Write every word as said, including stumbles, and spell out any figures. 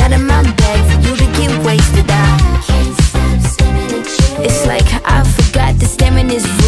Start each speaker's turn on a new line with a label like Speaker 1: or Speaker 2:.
Speaker 1: out of my bag for you to get wasted. I can't stop staring at you. It's like I forgot that staring is